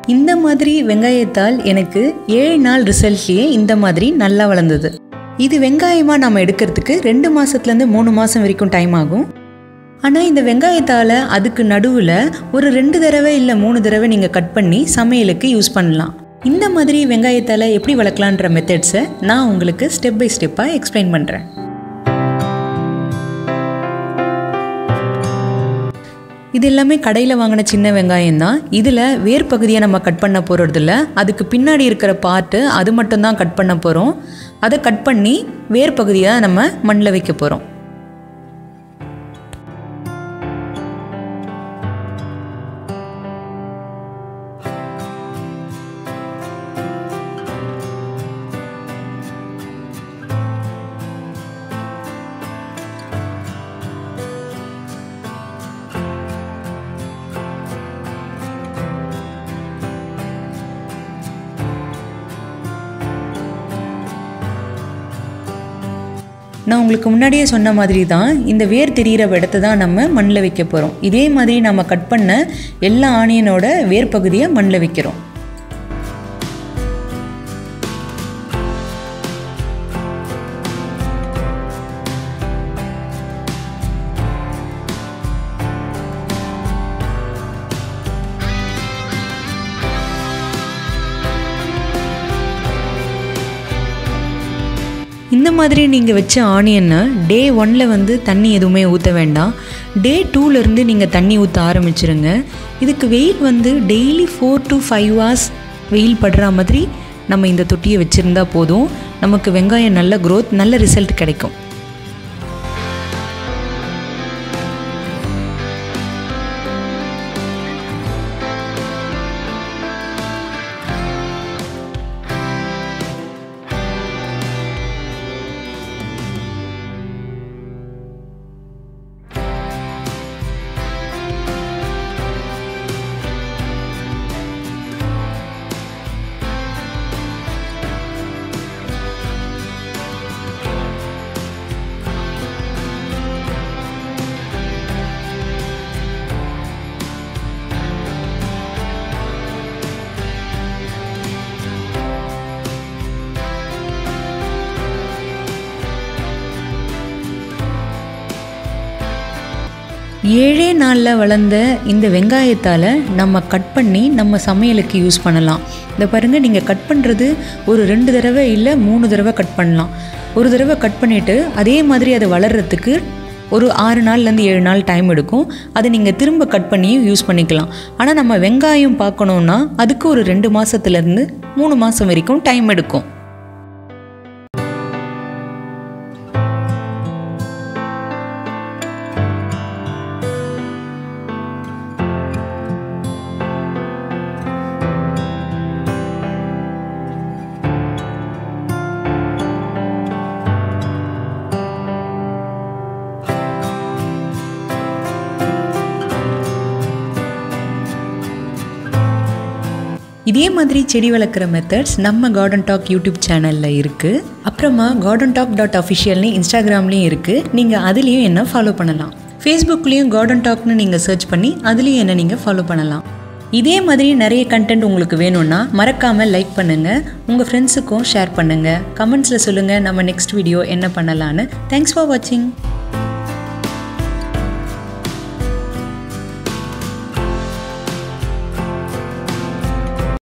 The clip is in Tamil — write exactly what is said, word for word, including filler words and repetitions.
இந்த மாதிரி வெங்காயத்தால் எனக்கு ஏழு நாள் ரிசல்ட்லேயே இந்த மாதிரி நல்லா வளர்ந்தது. இது வெங்காயமாக நம்ம எடுக்கிறதுக்கு ரெண்டு மாதத்துலேருந்து மூணு மாதம் வரைக்கும் டைம் ஆகும். ஆனால் இந்த வெங்காயத்தால் அதுக்கு நடுவில் ஒரு ரெண்டு தடவை இல்லை மூணு தடவை நீங்கள் கட் பண்ணி சமையலுக்கு யூஸ் பண்ணலாம். இந்த மாதிரி வெங்காயத்தால் எப்படி வளர்க்கலான்ற மெத்தட்ஸை நான் உங்களுக்கு ஸ்டெப் பை ஸ்டெப்பாக எக்ஸ்பிளைன் பண்ணுறேன். இது எல்லாமே கடையில் வாங்கின சின்ன வெங்காயம் தான். இதில் வேர் பகுதியை நம்ம கட் பண்ண போகிறதில்ல, அதுக்கு பின்னாடி இருக்கிற பார்ட்டு அது மட்டும்தான் கட் பண்ண போகிறோம். அதை கட் பண்ணி வேர் பகுதியை நம்ம மண்ணில் வைக்க போகிறோம். நான் உங்களுக்கு முன்னாடியே சொன்ன மாதிரி தான் இந்த வேர் தெரிகிற இடத்த தான் நம்ம மண்ணில் வைக்க போகிறோம். இதே மாதிரி நம்ம கட் பண்ண எல்லா ஆனியனோட வேர் பகுதியை மண்ணில் வைக்கிறோம். இந்த மாதிரி நீங்கள் வச்ச ஆனியனை டே ஒன்னில் வந்து தண்ணி எதுவுமே ஊற்ற வேண்டாம். டே டூலேருந்து நீங்கள் தண்ணி ஊற்ற ஆரம்பிச்சிருங்க. இதுக்கு வெயில் வந்து daily four to five hours வெயில் படுற மாதிரி நம்ம இந்த தொட்டியை வச்சுருந்தா போதும். நமக்கு வெங்காயம் நல்ல க்ரோத், நல்ல ரிசல்ட் கிடைக்கும். ஏழே நாளில் வளர்ந்த இந்த வெங்காயத்தால் நம்ம கட் பண்ணி நம்ம சமையலுக்கு யூஸ் பண்ணலாம். இந்த பாருங்கள், நீங்கள் கட் பண்ணுறது ஒரு ரெண்டு தடவை இல்லை மூணு தடவை கட் பண்ணலாம். ஒரு தடவை கட் பண்ணிவிட்டு அதே மாதிரி அதை வளர்கிறதுக்கு ஒரு ஆறு நாள்லேருந்து ஏழு நாள் டைம் எடுக்கும். அதை நீங்கள் திரும்ப கட் பண்ணியும் யூஸ் பண்ணிக்கலாம். ஆனால் நம்ம வெங்காயம் பார்க்கணுன்னா அதுக்கு ஒரு ரெண்டு மாதத்துலேருந்து மூணு மாதம் வரைக்கும் டைம் எடுக்கும். இதே மாதிரி செடி வளர்க்குற மெத்தட்ஸ் நம்ம கார்டன் டாக் யூடியூப் சேனலில் இருக்குது. அப்புறமா கார்டன் டாக் டாட் அஃபிஷியல்னு இன்ஸ்டாகிராம்லேயும் இருக்குது. நீங்கள் அதுலேயும் என்ன ஃபாலோ பண்ணலாம். ஃபேஸ்புக்லேயும் கார்டன் டாக்னு நீங்கள் சர்ச் பண்ணி அதுலேயும் என்ன நீங்கள் ஃபாலோ பண்ணலாம். இதே மாதிரி நிறைய கண்டென்ட் உங்களுக்கு வேணும்னா மறக்காமல் லைக் பண்ணுங்கள், உங்கள் ஃப்ரெண்ட்ஸுக்கும் ஷேர் பண்ணுங்கள், கமெண்ட்ஸில் சொல்லுங்கள் நம்ம நெக்ஸ்ட் வீடியோ என்ன பண்ணலான்னு. தேங்க்ஸ் ஃபார் வாட்சிங்.